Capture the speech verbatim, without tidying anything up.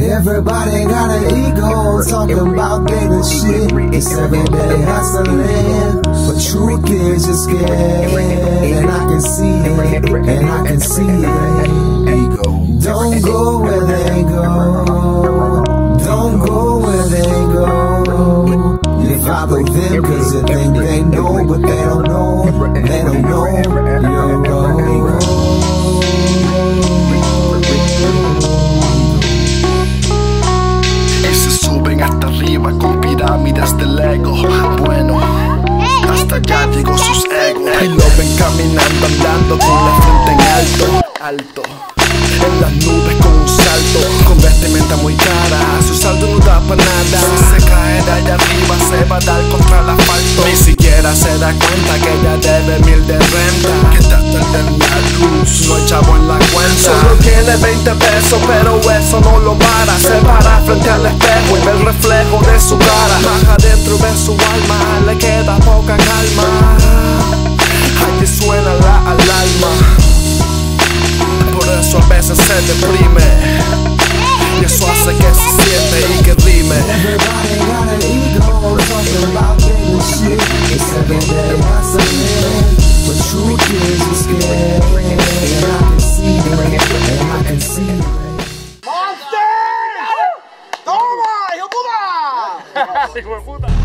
Everybody got an ego, talking about they the shit. It's every day hustling, but truth is you're scared, and I can see it, and I can see it. Don't go where they go, don't go where they go. You follow them cause you think they know, but they don't know, they don't know your road. Hasta arriba con pirámides del ego. Bueno, hasta allá llegó sus egos. Y lo ven caminando, andando con la frente en alto, alto, en las nubes con un salto, con vestimenta muy cara, su saldo no da para nada. Si se cae de allá arriba se va a dar contra el asfalto. Ni siquiera se da cuenta que ella debe mil de renta, que hasta el la luz no hay chavo en la cuenta. Solo tiene veinte pesos pero eso no lo para. Se para frente al espejo y ve el reflejo de su cara. Más adentro ve su alma, le queda poca calma. Allí suena la alarma. Por eso a veces se deprime, y eso hace que se siente y que rime. Everybody got an ego, talking about getting shit. It's every day hustling, but truth is you're scared, and I can see it, and I can see it. ¡Monster! ¡Toma, hijo puta! ¡Hijo de puta!